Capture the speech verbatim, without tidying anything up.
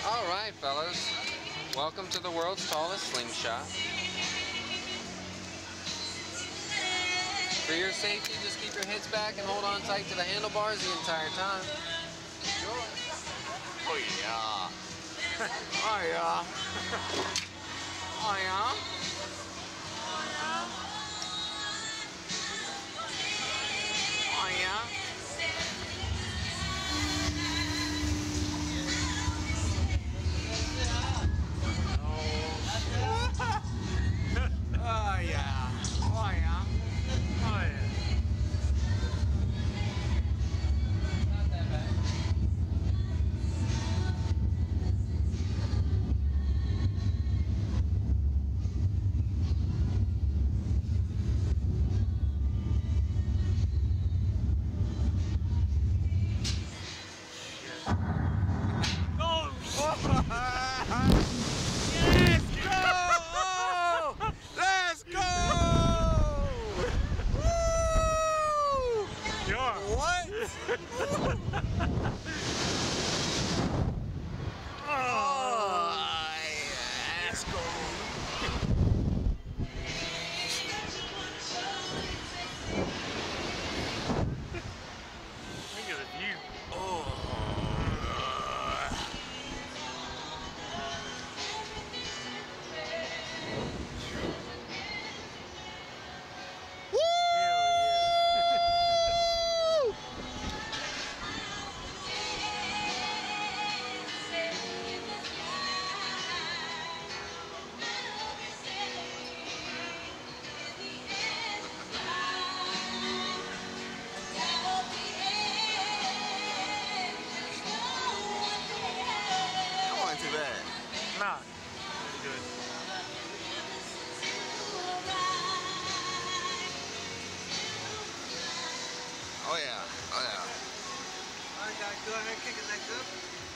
Alright, fellas. Welcome to the world's tallest slingshot. For your safety, just keep your heads back and hold on tight to the handlebars the entire time. Enjoy. Oh yeah. Oh yeah. Oh yeah. Oh yeah. Oh yeah. Oh yeah. Oh yeah. Not that bad. Let's go! Woo! What? Oh, yeah. Let's go! Look at the view. Oh. Too bad. Nah, pretty good. Oh yeah, oh yeah. Alright guys, go ahead and kick it next up.